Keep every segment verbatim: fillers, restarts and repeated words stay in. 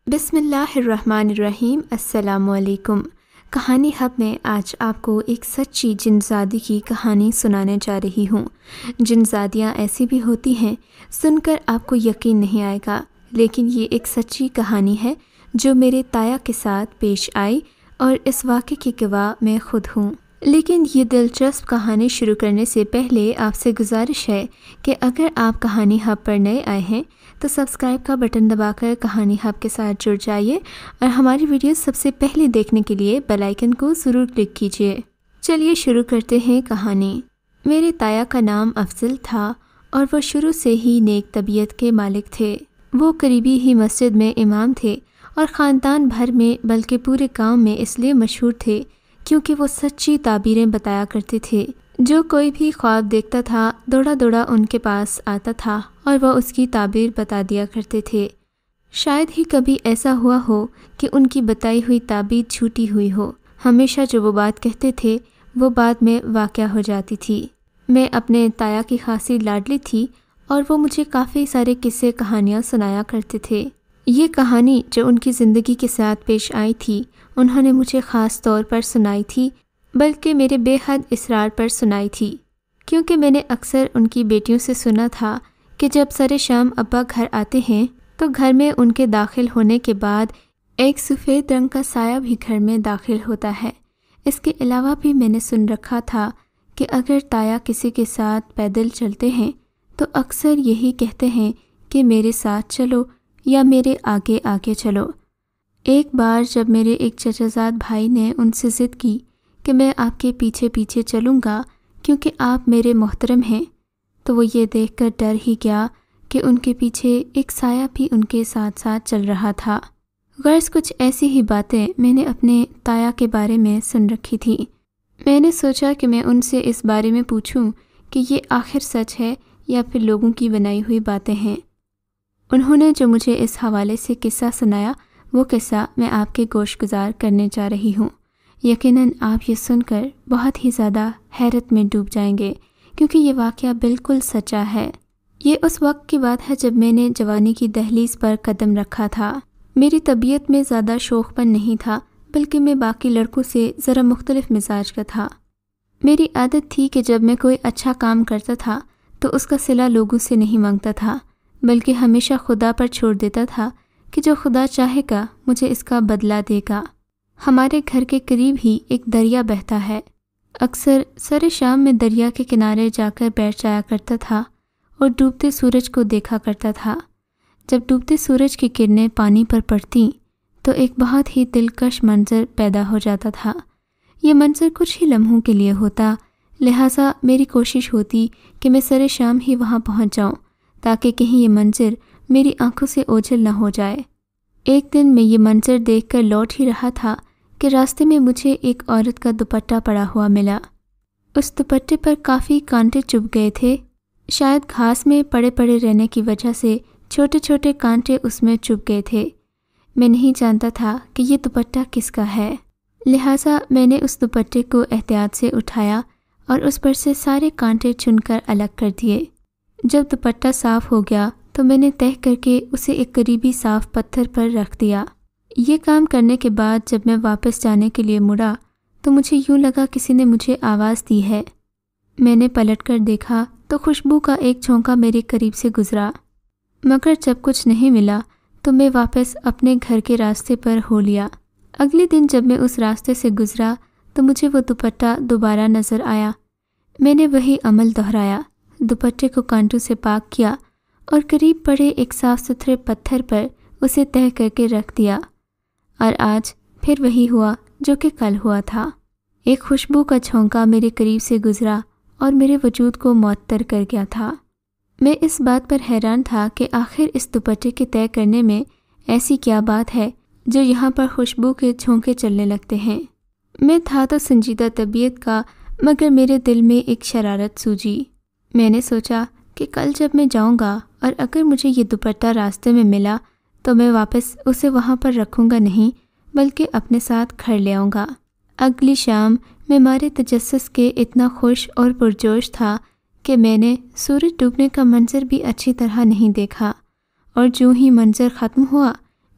बिस्मिल्लाहिर्रहमानिर्रहीम। अस्सलामुअलैकुम। कहानी हब में आज आपको एक सच्ची जिनजादी की कहानी सुनाने जा रही हूँ। जिनजादियाँ ऐसी भी होती हैं, सुनकर आपको यकीन नहीं आएगा, लेकिन ये एक सच्ची कहानी है जो मेरे ताया के साथ पेश आई और इस वाक़े की गवाह मैं खुद हूँ। लेकिन ये दिलचस्प कहानी शुरू करने से पहले आपसे गुजारिश है कि अगर आप कहानी हब पर नए आए हैं तो सब्सक्राइब का बटन दबाकर कहानी हब के साथ जुड़ जाइए और हमारी वीडियो सबसे पहले देखने के लिए बेल आइकन को ज़रूर क्लिक कीजिए। चलिए शुरू करते हैं कहानी। मेरे ताया का नाम अफजल था और वो शुरू से ही नेक तबीयत के मालिक थे। वो करीबी ही मस्जिद में इमाम थे और ख़ानदान भर में बल्कि पूरे गाँव में इसलिए मशहूर थे क्योंकि वो सच्ची ताबीरें बताया करते थे। जो कोई भी ख्वाब देखता था दौड़ा दौड़ा उनके पास आता था और वह उसकी ताबीर बता दिया करते थे। शायद ही कभी ऐसा हुआ हो कि उनकी बताई हुई ताबीर झूठी हुई हो। हमेशा जो वो बात कहते थे वो बाद में वाक़या हो जाती थी। मैं अपने ताया की खासी लाडली थी और वो मुझे काफ़ी सारे किस्से कहानियाँ सुनाया करते थे। ये कहानी जो उनकी ज़िंदगी के साथ पेश आई थी उन्होंने मुझे ख़ास तौर पर सुनाई थी, बल्कि मेरे बेहद इसरार पर सुनाई थी, क्योंकि मैंने अक्सर उनकी बेटियों से सुना था कि जब सरे शाम अब्बा घर आते हैं तो घर में उनके दाखिल होने के बाद एक सफ़ेद रंग का साया भी घर में दाखिल होता है। इसके अलावा भी मैंने सुन रखा था कि अगर ताया किसी के साथ पैदल चलते हैं तो अक्सर यही कहते हैं कि मेरे साथ चलो या मेरे आगे आगे चलो। एक बार जब मेरे एक चचाजाद भाई ने उनसे ज़िद की कि मैं आपके पीछे पीछे चलूँगा क्योंकि आप मेरे मोहतरम हैं, तो वो ये देखकर डर ही गया कि उनके पीछे एक साया भी उनके साथ साथ चल रहा था। गर्ज कुछ ऐसी ही बातें मैंने अपने ताया के बारे में सुन रखी थी। मैंने सोचा कि मैं उनसे इस बारे में पूछूं कि ये आखिर सच है या फिर लोगों की बनाई हुई बातें हैं। उन्होंने जो मुझे इस हवाले से किस्सा सुनाया वो किस्सा मैं आपके गोशगुजार करने जा रही हूँ। यकीनन आप ये सुनकर बहुत ही ज़्यादा हैरत में डूब जाएंगे क्योंकि ये वाक़या बिल्कुल सच्चा है। ये उस वक्त की बात है जब मैंने जवानी की दहलीज पर कदम रखा था। मेरी तबीयत में ज़्यादा शौक़पन नहीं था, बल्कि मैं बाकी लड़कों से ज़रा मुख्तलिफ मिजाज का था। मेरी आदत थी कि जब मैं कोई अच्छा काम करता था तो उसका सिला लोगों से नहीं मांगता था, बल्कि हमेशा खुदा पर छोड़ देता था कि जो खुदा चाहेगा मुझे इसका बदला देगा। हमारे घर के करीब ही एक दरिया बहता है। अक्सर सरे शाम में दरिया के किनारे जाकर बैठ जाया करता था और डूबते सूरज को देखा करता था। जब डूबते सूरज की किरणें पानी पर पड़ती तो एक बहुत ही दिलकश मंजर पैदा हो जाता था। ये मंजर कुछ ही लम्हों के लिए होता, लिहाजा मेरी कोशिश होती कि मैं सरे शाम ही वहाँ पहुँच जाऊँ ताकि कहीं ये मंजर मेरी आंखों से ओझल न हो जाए। एक दिन मैं ये मंजर देखकर लौट ही रहा था कि रास्ते में मुझे एक औरत का दुपट्टा पड़ा हुआ मिला। उस दुपट्टे पर काफ़ी कांटे चुभ गए थे। शायद घास में पड़े पड़े रहने की वजह से छोटे छोटे कांटे उसमें चुभ गए थे। मैं नहीं जानता था कि ये दुपट्टा किसका है, लिहाजा मैंने उस दुपट्टे को एहतियात से उठाया और उस पर से सारे कांटे चुनकर अलग कर दिए। जब दुपट्टा साफ़ हो गया तो मैंने तह करके उसे एक करीबी साफ़ पत्थर पर रख दिया। ये काम करने के बाद जब मैं वापस जाने के लिए मुड़ा तो मुझे यूँ लगा किसी ने मुझे आवाज़ दी है। मैंने पलटकर देखा तो खुशबू का एक झोंका मेरे करीब से गुज़रा, मगर जब कुछ नहीं मिला तो मैं वापस अपने घर के रास्ते पर हो लिया। अगले दिन जब मैं उस रास्ते से गुज़रा तो मुझे वो दुपट्टा दोबारा नज़र आया। मैंने वही अमल दोहराया, दुपट्टे को कांटों से पाक किया और करीब पड़े एक साफ़ सुथरे पत्थर पर उसे तह करके रख दिया। और आज फिर वही हुआ जो कि कल हुआ था। एक खुशबू का झोंका मेरे करीब से गुज़रा और मेरे वजूद को मुअत्तर कर गया था। मैं इस बात पर हैरान था कि आखिर इस दुपट्टे के तय करने में ऐसी क्या बात है जो यहाँ पर खुशबू के झोंके चलने लगते हैं। मैं था तो संजीदा तबीयत का, मगर मेरे दिल में एक शरारत सूझी। मैंने सोचा कि कल जब मैं जाऊँगा और अगर मुझे ये दुपट्टा रास्ते में मिला तो मैं वापस उसे वहाँ पर रखूँगा नहीं, बल्कि अपने साथ घर ले आऊँगा। अगली शाम मैं मारे तजस्सुस के इतना खुश और पुरजोश था कि मैंने सूरज डूबने का मंजर भी अच्छी तरह नहीं देखा, और जो ही मंजर ख़त्म हुआ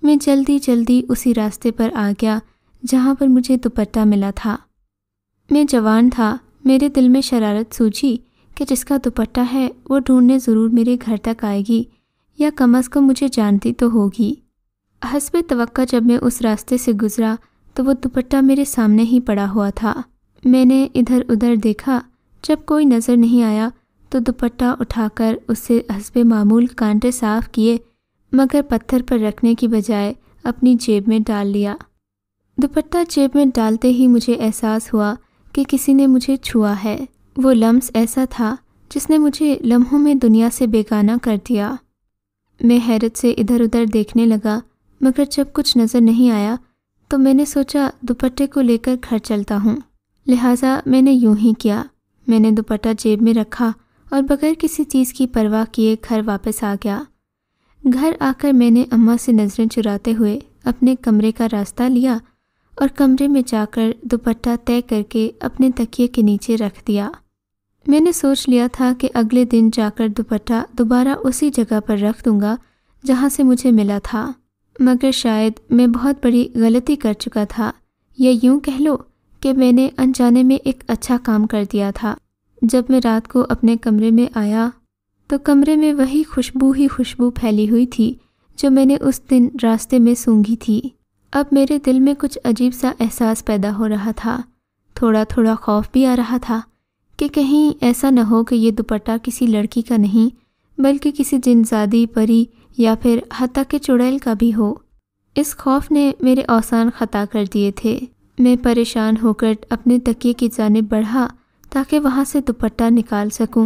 میں جلدی جلدی اسی راستے پر آ گیا جہاں پر مجھے دوپٹہ ملا تھا۔ میں جوان تھا، میرے دل میں شرارت سوچی کہ جس کا دوپٹہ ہے وہ ڈھونڈنے ضرور میرے گھر تک آئے گی، یا کم از کم مجھے جانتی تو ہوگی۔ حسب توقع جب میں اس راستے سے گزرا تو وہ دوپٹہ میرے سامنے ہی پڑا ہوا تھا۔ میں نے ادھر ادھر دیکھا، جب کوئی نظر نہیں آیا تو دوپٹہ اٹھا کر اس سے حسب معمول کانٹے صاف کیے، مگر پتھر پر رکھنے کی بجائے اپنی جیب میں ڈال لیا۔ دوپٹہ جیب میں ڈالتے ہی مجھے احساس ہوا کہ کسی نے مجھے چھوا ہے۔ وہ لمس ایسا تھا جس نے مجھے لمحوں میں دنیا سے بیگانہ کر دیا۔ میں حیرت سے ادھر ادھر دیکھنے لگا، مگر جب کچھ نظر نہیں آیا تو میں نے سوچا دوپٹے کو لے کر گھر چلتا ہوں، لہٰذا میں نے یوں ہی کیا۔ میں نے دوپٹہ جیب میں رکھا اور بغیر کسی چیز کی پرواہ کیے گھر واپس آ گیا۔ گھر آ کر میں نے اماں سے نظریں چراتے ہوئے اپنے کمرے کا راستہ لیا اور کمرے میں جا کر دوپٹہ طے کر کے اپنے تکیے کے نیچے رکھ دیا۔ میں نے سوچ لیا تھا کہ اگلے دن جا کر دوپٹہ دوبارہ اسی جگہ پر رکھ دوں گا جہاں سے مجھے ملا تھا، مگر شاید میں بہت بڑی غلطی کر چکا تھا، یا یوں کہہ لو کہ میں نے انجانے میں ایک اچھا کام کر دیا تھا۔ جب میں رات کو اپنے کمرے میں آیا تو کمرے میں وہی خوشبو ہی خوشبو پھیلی ہوئی تھی جو میں نے اس دن راستے میں سونگھی تھی۔ اب میرے دل میں کچھ عجیب سا احساس پیدا ہو رہا تھا، تھوڑا تھوڑا خوف بھی آ رہا تھا کہ کہیں ایسا نہ ہو کہ یہ دوپٹہ کسی لڑکی کا نہیں بلکہ کسی جنزادی پری یا پھر حتیٰ کہ چڑیل کا بھی ہو۔ اس خوف نے میرے اوسان خطا کر دیے تھے۔ میں پریشان ہو کر اپنے تکیے کی جانب بڑھا تاکہ وہاں سے دوپٹہ نکال سکوں،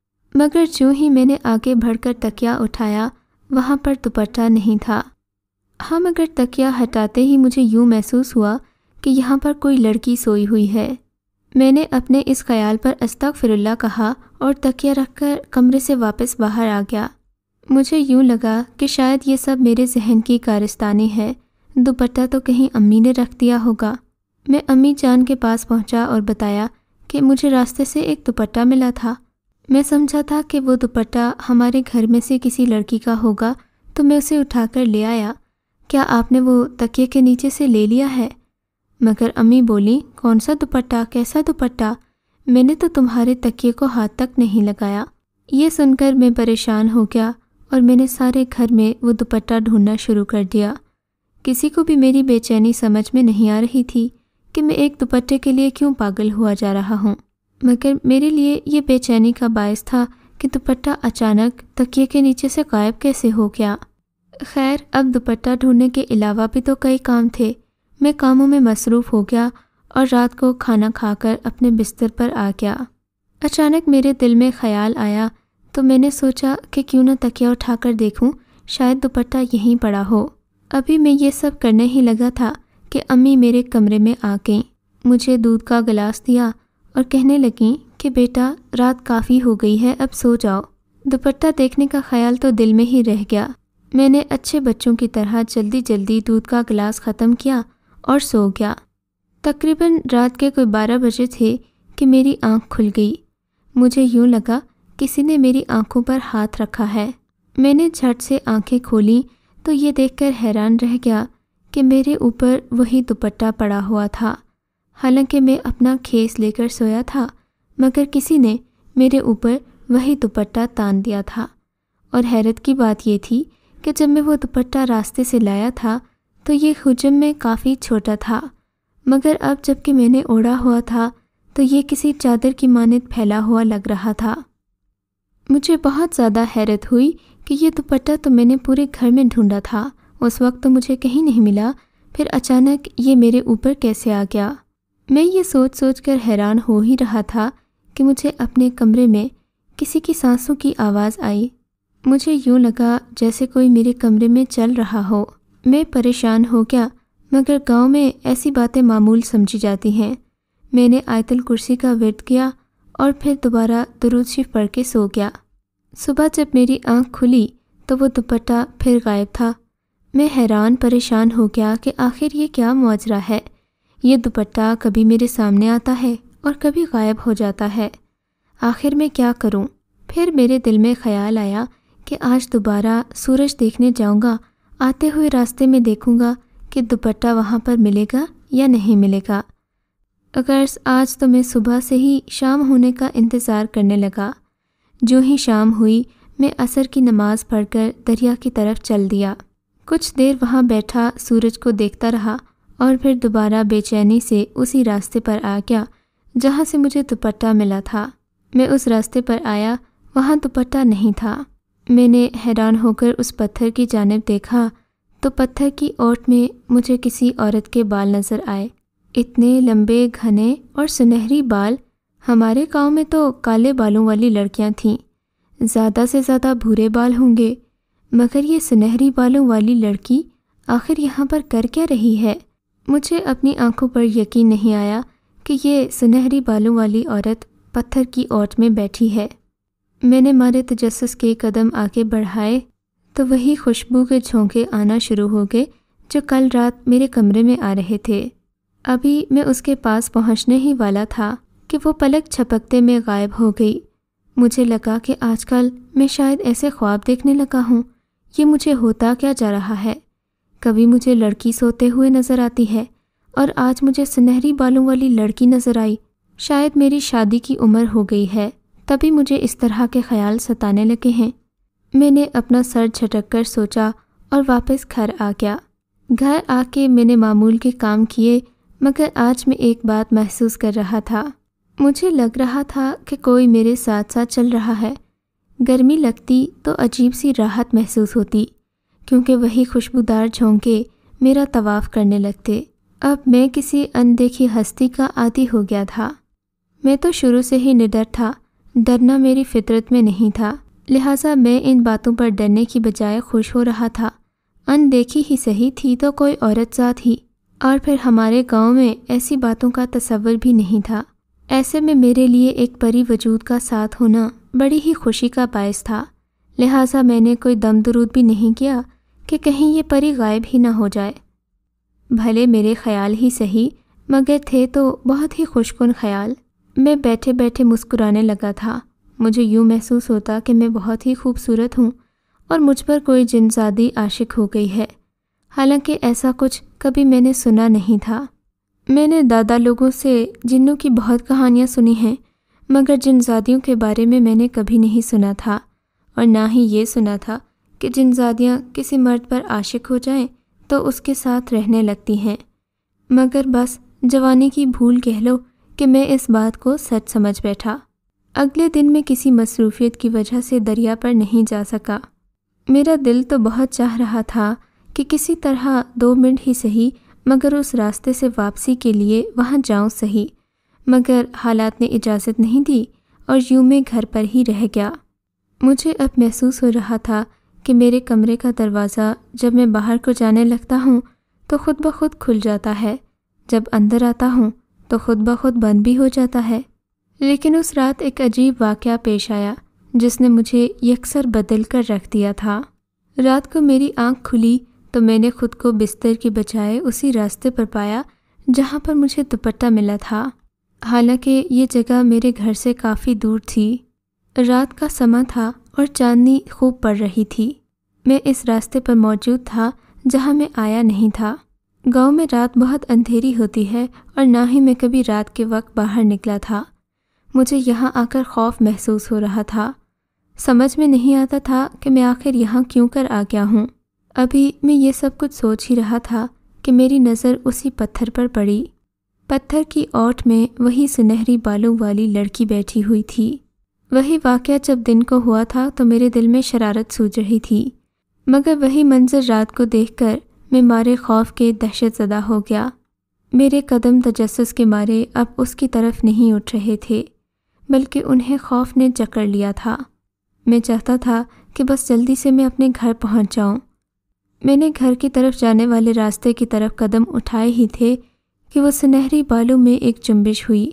مگر جو ہی میں نے آگے بڑھ کر تکیہ اٹھایا وہاں پر دوپٹہ نہیں تھا۔ ہاں، مگر تکیہ ہٹاتے ہی مجھے یوں محسوس ہوا کہ یہاں پر کوئی لڑکی سوئی ہوئی ہے۔ میں نے اپنے اس خیال پر استغفر اللہ کہا اور تکیہ رکھ کر کمرے سے واپس باہر آ گیا۔ مجھے یوں لگا کہ شاید یہ سب میرے ذہن کی کارستانی ہے، دوپٹہ تو کہیں امی نے رکھ دیا ہوگا۔ میں امی جان کے پاس پہنچا اور بتایا کہ مجھے راستے سے ایک دوپٹہ ملا تھا۔ میں سمجھا تھا کہ وہ دوپٹہ ہمارے گھر میں سے کسی لڑکی کا ہوگا تو میں اسے اٹھا کر لے آیا۔ کیا آپ نے وہ تکیے کے نیچے سے لے لیا ہے؟ مگر امی بولی، کون سا دوپٹہ، کیسا دوپٹہ؟ میں نے تو تمہارے تکیے کو ہاتھ تک نہیں لگایا۔ یہ سن کر میں پریشان ہو گیا اور میں نے سارے گھر میں وہ دوپٹہ ڈھونڈنا شروع کر دیا۔ کسی کو بھی میری بے چینی سمجھ میں نہیں آ رہی تھی کہ میں ایک دوپٹے کے لیے کیوں پاگل ہوا جا رہا ہوں، مگر میرے لیے یہ بے چینی کا باعث تھا کہ دوپٹہ اچانک تکیے کے نیچے سے غائب کیسے ہو گیا۔ خیر، اب دوپٹہ ڈھونڈنے کے علاوہ بھی تو کئی کام تھے۔ میں کاموں میں مصروف ہو گیا اور رات کو کھانا کھا کر اپنے بستر پر آ گیا۔ اچانک میرے دل میں خیال آیا تو میں نے سوچا کہ کیوں نہ تکیہ اٹھا کر دیکھوں، شاید دوپٹہ یہیں پڑا ہو۔ ابھی میں یہ سب کرنے ہی لگا تھا کہ امی میرے کمرے میں آ گئیں، مجھے دودھ کا گلاس دیا اور کہنے لگیں کہ بیٹا، رات کافی ہو گئی ہے، اب سو جاؤ۔ دوپٹہ دیکھنے کا خیال تو دل میں ہی رہ گیا۔ میں نے اچھے بچوں کی طرح جلدی جلدی دودھ کا گلاس ختم کیا اور سو گیا۔ تقریباً رات کے کوئی بارہ بجے تھے کہ میری آنکھ کھل گئی۔ مجھے یوں لگا کسی نے میری آنکھوں پر ہاتھ رکھا ہے۔ میں نے جھٹ سے آنکھیں کھولیں تو یہ دیکھ کر حیران رہ گیا کہ میرے اوپر وہی دوپٹہ پڑا ہوا تھا۔ حالانکہ میں اپنا کھیس لے کر سویا تھا، مگر کسی نے میرے اوپر وہی دوپٹہ تان دیا تھا۔ اور حیرت کی بات یہ تھی کہ جب میں وہ دوپٹہ راستے سے لایا تھا تو یہ حجم میں کافی چھوٹا تھا، مگر اب جب کہ میں نے اوڑھا ہوا تھا تو یہ کسی چادر کی مانند پھیلا ہوا لگ رہا تھا۔ مجھے بہت زیادہ حیرت ہوئی کہ یہ دوپٹہ تو میں نے پورے گھر میں ڈھونڈا تھا، اس وقت تو مجھے کہیں نہیں ملا، پھر اچانک یہ میرے اوپر کیسے آ گیا؟ میں یہ سوچ سوچ کر حیران ہو ہی رہا تھا کہ مجھے اپنے کمرے میں کسی کی سانسوں کی آواز آئی۔ مجھے یوں لگا جیسے کوئی میرے کمرے میں چل رہا ہو۔ میں پریشان ہو گیا، مگر گاؤں میں ایسی باتیں معمول سمجھی جاتی ہیں۔ میں نے آیت الکرسی کا ورد کیا اور پھر دوبارہ درود شریف پڑھ کے سو گیا۔ صبح جب میری آنکھ کھلی تو وہ دوپٹہ پھر غائب تھا۔ میں حیران پریشان ہو گیا کہ آخر یہ کیا ماجرا ہے۔ یہ دوپٹہ کبھی میرے سامنے آتا ہے اور کبھی غائب ہو جاتا ہے، آخر میں کیا کروں؟ پھر میرے دل میں خیال آیا کہ آج دوبارہ سورج دیکھنے جاؤں گا، आते हुए रास्ते में देखूंगा कि दुपट्टा वहाँ पर मिलेगा या नहीं मिलेगा। अगर आज तो मैं सुबह से ही शाम होने का इंतज़ार करने लगा। जो ही शाम हुई मैं असर की नमाज़ पढ़कर दरिया की तरफ चल दिया। कुछ देर वहाँ बैठा सूरज को देखता रहा और फिर दोबारा बेचैनी से उसी रास्ते पर आ गया जहाँ से मुझे दुपट्टा मिला था। मैं उस रास्ते पर आया, वहाँ दुपट्टा नहीं था। मैंने हैरान होकर उस पत्थर की जानिब देखा तो पत्थर की ओट में मुझे किसी औरत के बाल नज़र आए। इतने लंबे घने और सुनहरी बाल। हमारे गांव में तो काले बालों वाली लड़कियां थीं, ज़्यादा से ज़्यादा भूरे बाल होंगे, मगर ये सुनहरी बालों वाली लड़की आखिर यहाँ पर कर क्या रही है? मुझे अपनी आंखों पर यकीन नहीं आया कि ये सुनहरी बालों वाली औरत पत्थर की ओट में बैठी है। मैंने मारे तजस्सुस के कदम आगे बढ़ाए तो वही खुशबू के झोंके आना शुरू हो गए जो कल रात मेरे कमरे में आ रहे थे। अभी मैं उसके पास पहुंचने ही वाला था कि वो पलक झपकते में गायब हो गई। मुझे लगा कि आजकल मैं शायद ऐसे ख्वाब देखने लगा हूँ। ये मुझे होता क्या जा रहा है? कभी मुझे लड़की सोते हुए नज़र आती है और आज मुझे सुनहरी बालों वाली लड़की नज़र आई। शायद मेरी शादी की उम्र हो गई है, तभी मुझे इस तरह के ख्याल सताने लगे हैं। मैंने अपना सर झटक कर सोचा और वापस घर आ गया। घर आके मैंने मामूल के काम किए, मगर आज मैं एक बात महसूस कर रहा था। मुझे लग रहा था कि कोई मेरे साथ साथ चल रहा है। गर्मी लगती तो अजीब सी राहत महसूस होती, क्योंकि वही खुशबूदार झोंके मेरा तवाफ़ करने लगते। अब मैं किसी अनदेखी हस्ती का आदी हो गया था। मैं तो शुरू से ही निडर था, डरना मेरी फितरत में नहीं था, लिहाजा मैं इन बातों पर डरने की बजाय खुश हो रहा था। अनदेखी ही सही थी तो कोई औरत साथ ही, और फिर हमारे गांव में ऐसी बातों का तसव्वुर भी नहीं था। ऐसे में मेरे लिए एक परी वजूद का साथ होना बड़ी ही खुशी का बायस था। लिहाजा मैंने कोई दम दुरूद भी नहीं किया कि कहीं ये परी गायब ही ना हो जाए। भले मेरे ख्याल ही सही, मगर थे तो बहुत ही खुशकुन ख्याल। मैं बैठे बैठे मुस्कुराने लगा था। मुझे यूँ महसूस होता कि मैं बहुत ही खूबसूरत हूँ और मुझ पर कोई जिनजादी आशिक हो गई है। हालांकि ऐसा कुछ कभी मैंने सुना नहीं था। मैंने दादा लोगों से जिन्नों की बहुत कहानियाँ सुनी हैं, मगर जिनजादियों के बारे में मैंने कभी नहीं सुना था, और ना ही ये सुना था कि जिनजादियाँ किसी मर्द पर आशिक हो जाएं तो उसके साथ रहने लगती हैं। मगर बस जवानी की भूल कह लो कि मैं इस बात को सच समझ बैठा। अगले दिन मैं किसी मसरूफियत की वजह से दरिया पर नहीं जा सका। मेरा दिल तो बहुत चाह रहा था कि किसी तरह दो मिनट ही सही, मगर उस रास्ते से वापसी के लिए वहाँ जाऊँ सही, मगर हालात ने इजाज़त नहीं दी और यूँ मैं घर पर ही रह गया। मुझे अब महसूस हो रहा था कि मेरे कमरे का दरवाज़ा जब मैं बाहर को जाने लगता हूँ तो खुद ब खुद खुल जाता है, जब अंदर आता हूँ तो खुद ब खुद बंद भी हो जाता है। लेकिन उस रात एक अजीब वाक़या पेश आया जिसने मुझे यकसर बदल कर रख दिया था। रात को मेरी आँख खुली तो मैंने खुद को बिस्तर की बजाय उसी रास्ते पर पाया जहाँ पर मुझे दुपट्टा मिला था। हालांकि ये जगह मेरे घर से काफ़ी दूर थी। रात का समा था और चांदनी खूब पड़ रही थी। मैं इस रास्ते पर मौजूद था जहाँ मैं आया नहीं था। गांव में रात बहुत अंधेरी होती है और ना ही मैं कभी रात के वक्त बाहर निकला था। मुझे यहाँ आकर खौफ महसूस हो रहा था। समझ में नहीं आता था कि मैं आखिर यहाँ क्यों कर आ गया हूँ। अभी मैं ये सब कुछ सोच ही रहा था कि मेरी नज़र उसी पत्थर पर पड़ी। पत्थर की ओट में वही सुनहरी बालों वाली लड़की बैठी हुई थी। वही वाक़या जब दिन को हुआ था तो मेरे दिल में शरारत सूझ रही थी, मगर वही मंजर रात को देखकर मैं मारे खौफ के दहशत ज़दा हो गया। मेरे कदम तजस्सुस के मारे अब उसकी तरफ नहीं उठ रहे थे, बल्कि उन्हें खौफ ने जकड़ लिया था। मैं चाहता था कि बस जल्दी से मैं अपने घर पहुंच जाऊं। मैंने घर की तरफ जाने वाले रास्ते की तरफ कदम उठाए ही थे कि वो सुनहरी बालों में एक जुम्बिश हुई।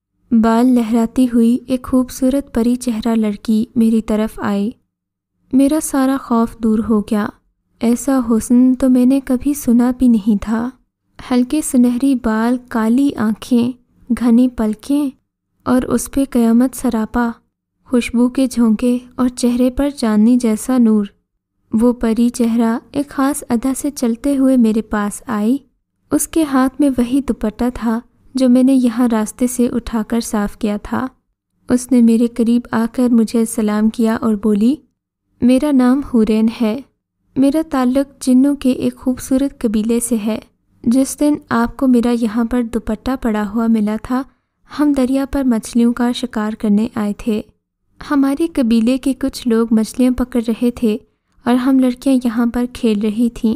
बाल लहराती हुई एक खूबसूरत परी चेहरा लड़की मेरी तरफ आई। मेरा सारा खौफ दूर हो गया। ऐसा हुस्न तो मैंने कभी सुना भी नहीं था। हल्के सुनहरी बाल, काली आँखें, घनी पलकें और उस पे क़यामत सरापा, खुशबू के झोंके और चेहरे पर चांदनी जैसा नूर। وہ پری چہرہ ایک خاص ادا سے چلتے ہوئے میرے پاس آئی۔ اس کے ہاتھ میں وہی دوپٹہ تھا جو میں نے یہاں راستے سے اٹھا کر صاف کیا تھا۔ اس نے میرے قریب آ کر مجھے سلام کیا اور بولی، میرا نام حورین ہے، میرا تعلق جنوں کے ایک خوبصورت قبیلے سے ہے۔ جس دن آپ کو میرا یہاں پر دوپٹہ پڑا ہوا ملا تھا، ہم دریا پر مچھلیوں کا شکار کرنے آئے تھے۔ ہمارے قبیلے کے کچھ لوگ مچھلیاں پکڑ رہے تھے اور ہم لڑکیاں یہاں پر کھیل رہی تھیں۔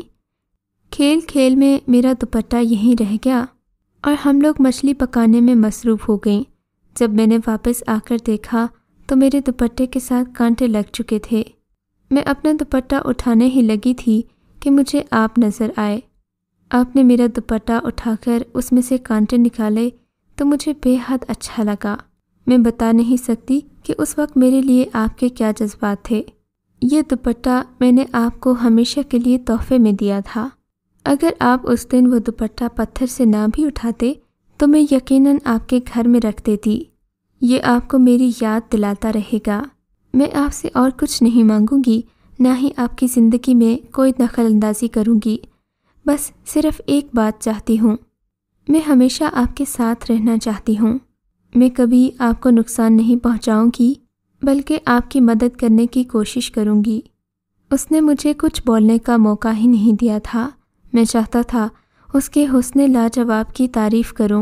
کھیل کھیل میں میرا دوپٹہ یہیں رہ گیا اور ہم لوگ مچھلی پکانے میں مصروف ہو گئیں۔ جب میں نے واپس آ کر دیکھا تو میرے دوپٹے کے ساتھ کانٹے لگ چکے تھے۔ میں اپنا دوپٹہ اٹھانے ہی لگی تھی کہ مجھے آپ نظر آئے۔ آپ نے میرا دوپٹہ اٹھا کر اس میں سے کانٹے نکالے تو مجھے بے حد اچھا لگا۔ میں بتا نہیں سکتی کہ اس وقت میرے لیے آپ کے کیا جذبات تھے۔ یہ دوپٹہ میں نے آپ کو ہمیشہ کے لیے تحفے میں دیا تھا۔ اگر آپ اس دن وہ دوپٹہ پتھر سے نہ بھی اٹھاتے تو میں یقیناً آپ کے گھر میں رکھ دیتی۔ یہ آپ کو میری یاد دلاتا رہے گا۔ میں آپ سے اور کچھ نہیں مانگوں گی، نہ ہی آپ کی زندگی میں کوئی دخل اندازی کروں گی۔ بس صرف ایک بات چاہتی ہوں، میں ہمیشہ آپ کے ساتھ رہنا چاہتی ہوں۔ میں کبھی آپ کو نقصان نہیں پہنچاؤں گی، بلکہ آپ کی مدد کرنے کی کوشش کروں گی۔ اس نے مجھے کچھ بولنے کا موقع ہی نہیں دیا تھا۔ میں چاہتا تھا اس کے حسن لاجواب کی تعریف کروں،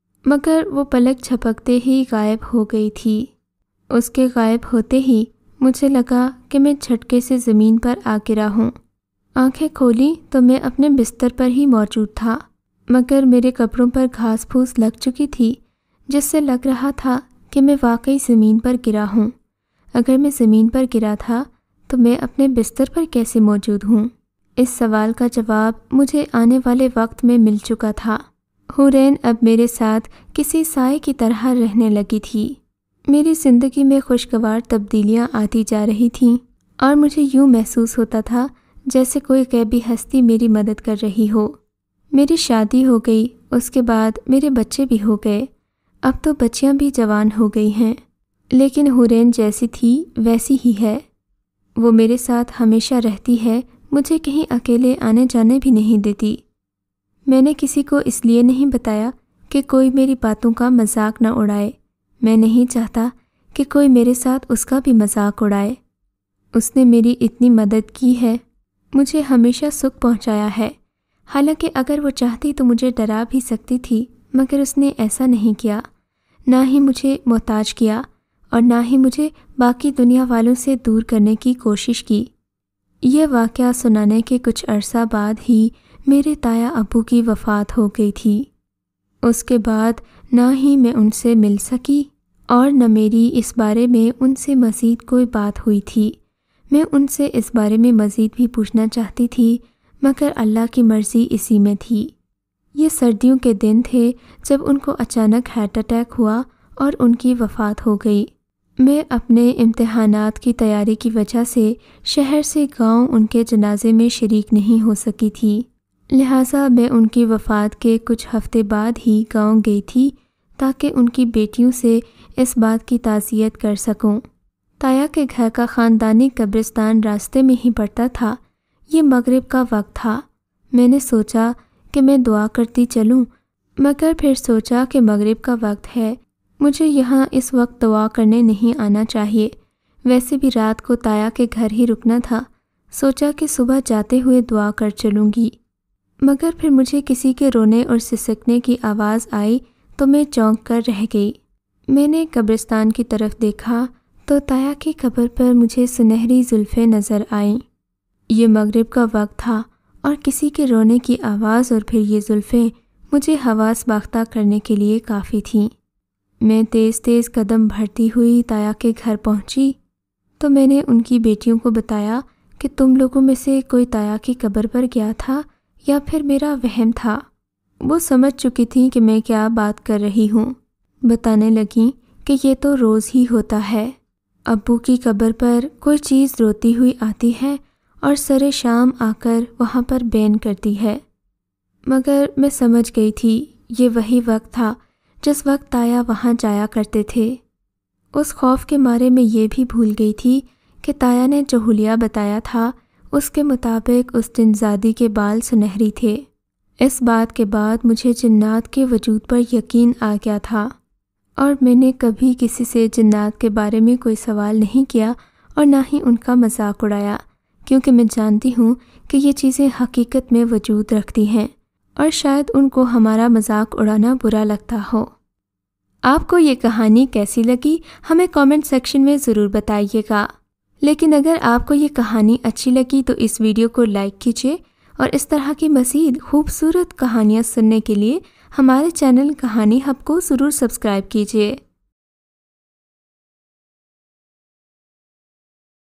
مگر وہ پلک جھپکتے ہی غائب ہو گئی تھی۔ اس کے غائب ہوتے ہی مجھے لگا کہ میں جھٹکے سے زمین پر آ گرا ہوں۔ آنکھیں کھولی تو میں اپنے بستر پر ہی موجود تھا، مگر میرے کپڑوں پر گھاس پھوس لگ چکی تھی، جس سے لگ رہا تھا کہ میں واقعی زمین پر گرا ہوں۔ اگر میں زمین پر گرا تھا تو میں اپنے بستر پر کیسے موجود ہوں؟ اس سوال کا جواب مجھے آنے والے وقت میں مل چکا تھا۔ حورین اب میرے ساتھ کسی سائے کی طرح رہنے لگی تھی۔ میری زندگی میں خوشگوار تبدیلیاں آتی جا رہی تھیں اور مجھے یوں محسوس ہوتا تھا جیسے کوئی غیبی ہستی میری مدد کر رہی ہو۔ میری شادی ہو گئی، اس کے بعد میرے بچے بھی ہو گئے۔ اب تو بچیاں بھی جوان ہو گئی ہیں، لیکن حورین جیسی تھی ویسی ہی ہے۔ وہ میرے ساتھ ہمیشہ رہتی ہے، مجھے کہیں اکیلے آنے جانے بھی نہیں دیتی۔ میں نے کسی کو اس لیے نہیں بتایا کہ کوئی میری باتوں کا مذاق نہ اڑائے۔ میں نہیں چاہتا کہ کوئی میرے ساتھ اس کا بھی مذاق اڑائے۔ اس نے میری اتنی مدد کی ہے، مجھے ہمیشہ سکھ پہنچایا ہے۔ حالانکہ اگر وہ چاہتی تو مجھے ڈرا بھی سکتی تھی، مگر اس نے ایسا نہیں کیا۔ نہ ہی مجھے محتاج کیا اور نہ ہی مجھے باقی دنیا والوں سے دور کرنے کی کوشش کی۔ یہ واقعہ سنانے کے کچھ عرصہ بعد ہی میرے تایا ابو کی وفات ہو گئی تھی۔ اس کے بعد نہ ہی میں ان سے مل سکی اور نہ میری اس بارے میں ان سے مزید کوئی بات ہوئی تھی۔ میں ان سے اس بارے میں مزید بھی پوچھنا چاہتی تھی، مگر اللہ کی مرضی اسی میں تھی۔ یہ سردیوں کے دن تھے جب ان کو اچانک ہارٹ اٹیک ہوا اور ان کی وفات ہو گئی۔ میں اپنے امتحانات کی تیاری کی وجہ سے شہر سے گاؤں ان کے جنازے میں شریک نہیں ہو سکی تھی، لہٰذا میں ان کی وفات کے کچھ ہفتے بعد ہی گاؤں گئی تھی تاکہ ان کی بیٹیوں سے اس بات کی تعزیت کر سکوں۔ تایا کے گھر کا خاندانی قبرستان راستے میں ہی پڑتا تھا۔ یہ مغرب کا وقت تھا۔ میں نے سوچا کہ میں دعا کرتی چلوں، مگر پھر سوچا کہ مغرب کا وقت ہے، مجھے یہاں اس وقت دعا کرنے نہیں آنا چاہیے۔ ویسے بھی رات کو تایا کے گھر ہی رکنا تھا، سوچا کہ صبح جاتے ہوئے دعا کر چلوں گی۔ مگر پھر مجھے کسی کے رونے اور سسکنے کی آواز آئی تو میں چونک کر رہ گئی۔ میں نے قبرستان کی طرف دیکھا تو تایا کی قبر پر مجھے سنہری زلفیں نظر آئیں۔ یہ مغرب کا وقت تھا اور کسی کے رونے کی آواز اور پھر یہ زلفیں مجھے حواس باختہ کرنے کے لیے کافی تھیں۔ میں تیز تیز قدم بڑھتی ہوئی تایا کے گھر پہنچی تو میں نے ان کی بیٹیوں کو بتایا کہ تم لوگوں میں سے کوئی تایا کی قبر پر گیا تھا یا پھر میرا وہم تھا۔ وہ سمجھ چکی تھیں کہ میں کیا بات کر رہی ہوں۔ بتانے لگیں کہ یہ تو روز ہی ہوتا ہے، ابو کی قبر پر کوئی چیز روتی ہوئی آتی ہے اور سر شام آ کر وہاں پر بین کرتی ہے۔ مگر میں سمجھ گئی تھی یہ وہی وقت تھا جس وقت تایا وہاں جایا کرتے تھے۔ اس خوف کے مارے میں یہ بھی بھول گئی تھی کہ تایا نے جو حلیہ بتایا تھا اس کے مطابق اس جنزادی کے بال سنہری تھے۔ اس بات کے بعد مجھے جنات کے وجود پر یقین آ گیا تھا، اور میں نے کبھی کسی سے جنات کے بارے میں کوئی سوال نہیں کیا اور نہ ہی ان کا مذاق اڑایا، کیونکہ میں جانتی ہوں کہ یہ چیزیں حقیقت میں وجود رکھتی ہیں اور شاید ان کو ہمارا مذاق اڑانا برا لگتا ہو۔ آپ کو یہ کہانی کیسی لگی ہمیں کامنٹ سیکشن میں ضرور بتائیے گا، لیکن اگر آپ کو یہ کہانی اچھی لگی تو اس ویڈیو کو لائک کیجیے اور اس طرح کی مزید خوبصورت کہانیاں سننے کے لیے ہمارے چینل کہانی ہب کو ضرور سبسکرائب کیجیے۔